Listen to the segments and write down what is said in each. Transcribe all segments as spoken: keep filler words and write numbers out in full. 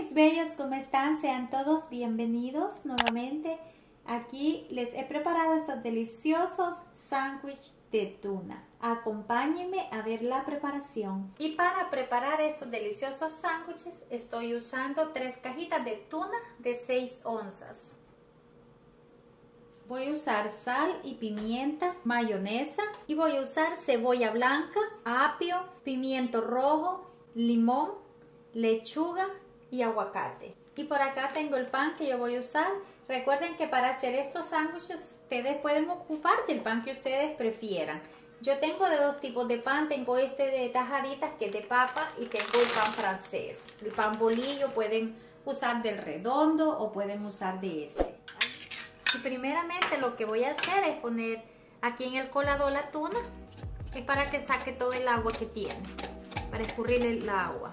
mis bellos, ¿cómo están? Sean todos bienvenidos nuevamente. Aquí les he preparado estos deliciosos sándwiches de tuna. Acompáñenme a ver la preparación. Y para preparar estos deliciosos sándwiches estoy usando tres cajitas de tuna de seis onzas. Voy a usar sal y pimienta, mayonesa y voy a usar cebolla blanca, apio, pimiento rojo, limón, lechuga y aguacate. Y por acá tengo el pan que yo voy a usar. Recuerden que para hacer estos sándwiches ustedes pueden ocupar del pan que ustedes prefieran. Yo tengo de dos tipos de pan. Tengo este de tajaditas que es de papa y tengo el pan francés. El pan bolillo pueden usar del redondo o pueden usar de este. Y primeramente lo que voy a hacer es poner aquí en el colador la tuna. Es para que saque todo el agua que tiene. Para escurrirle el agua.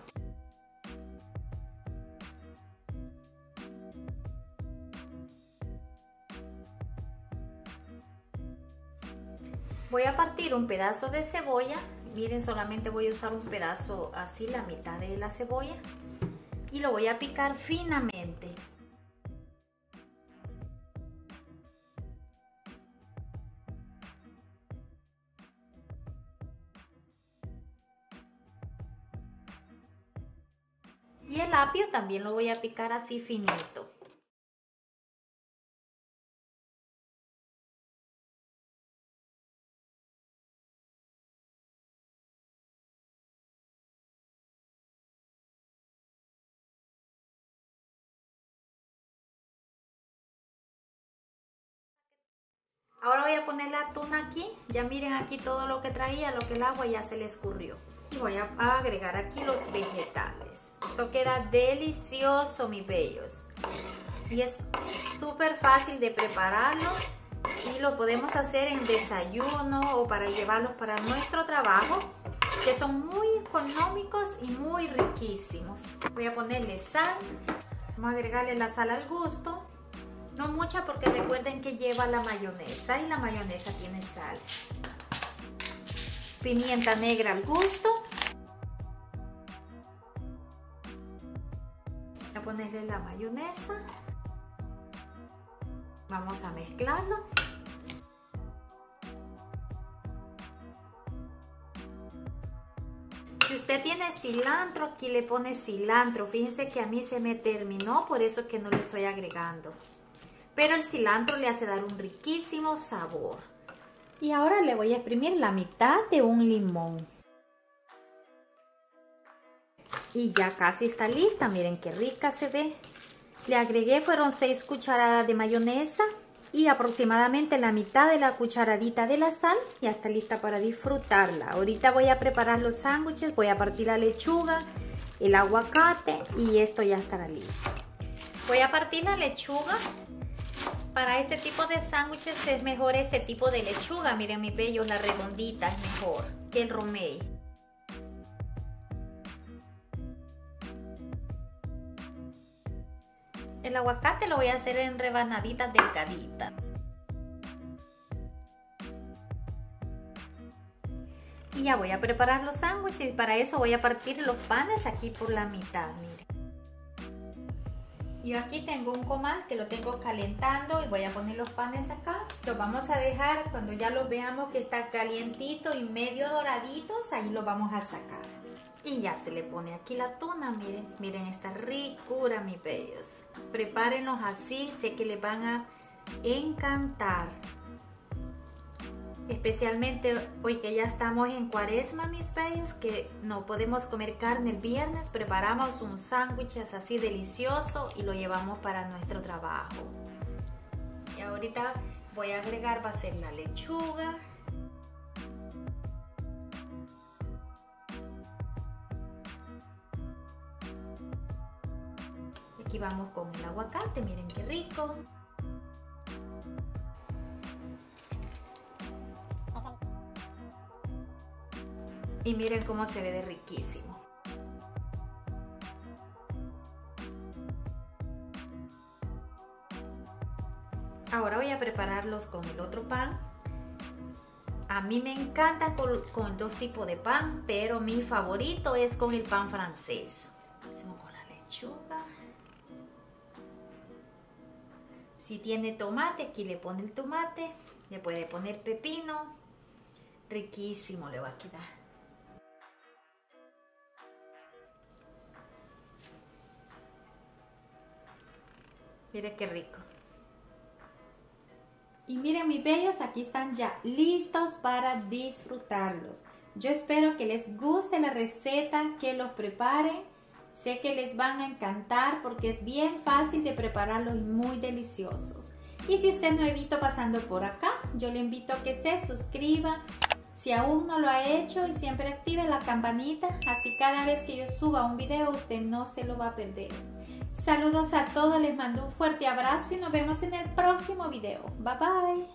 Voy a partir un pedazo de cebolla. Miren, solamente voy a usar un pedazo así, la mitad de la cebolla. Y lo voy a picar finamente. Y el apio también lo voy a picar así finito. Ahora voy a poner la tuna aquí. Ya miren aquí todo lo que traía, lo que el agua ya se le escurrió. Y voy a agregar aquí los vegetales. Esto queda delicioso, mis bellos. Y es súper fácil de prepararlos. Y lo podemos hacer en desayuno o para llevarlos para nuestro trabajo, que son muy económicos y muy riquísimos. Voy a ponerle sal. Vamos a agregarle la sal al gusto. No mucha porque recuerden que lleva la mayonesa y la mayonesa tiene sal. Pimienta negra al gusto. Voy a ponerle la mayonesa. Vamos a mezclarlo. Si usted tiene cilantro, aquí le pone cilantro. Fíjense que a mí se me terminó, por eso que no le estoy agregando. Pero el cilantro le hace dar un riquísimo sabor. Y ahora le voy a exprimir la mitad de un limón. Y ya casi está lista. Miren qué rica se ve. Le agregué fueron seis cucharadas de mayonesa y aproximadamente la mitad de la cucharadita de la sal. Ya está lista para disfrutarla. Ahorita voy a preparar los sándwiches. Voy a partir la lechuga, el aguacate y esto ya estará listo. Voy a partir la lechuga. Para este tipo de sándwiches es mejor este tipo de lechuga. Miren mis bellos, la redondita es mejor que el romaine. El aguacate lo voy a hacer en rebanaditas delgaditas. Y ya voy a preparar los sándwiches y para eso voy a partir los panes aquí por la mitad, miren. Yo aquí tengo un comal que lo tengo calentando y voy a poner los panes acá. Los vamos a dejar cuando ya los veamos que está calientito y medio doraditos, ahí los vamos a sacar. Y ya se le pone aquí la tuna, miren, miren esta ricura, mis bellos. Prepárenlos así, sé que les van a encantar. Especialmente hoy que ya estamos en cuaresma, mis bellos, que no podemos comer carne el viernes, preparamos un sándwich así delicioso y lo llevamos para nuestro trabajo. Y ahorita voy a agregar, va a ser la lechuga. Aquí vamos con el aguacate, miren qué rico. Y miren cómo se ve de riquísimo. Ahora voy a prepararlos con el otro pan. A mí me encanta con, con dos tipos de pan, pero mi favorito es con el pan francés. Hacemos con la leche. lechuga. Si tiene tomate, aquí le pone el tomate, le puede poner pepino, riquísimo le va a quedar. Mire qué rico. Y miren mis bellos, aquí están ya listos para disfrutarlos. Yo espero que les guste la receta, que los preparen. Sé que les van a encantar porque es bien fácil de prepararlos y muy deliciosos. Y si usted es nuevito pasando por acá, yo le invito a que se suscriba. Si aún no lo ha hecho, y siempre active la campanita, así cada vez que yo suba un video usted no se lo va a perder. Saludos a todos, les mando un fuerte abrazo y nos vemos en el próximo video. Bye bye.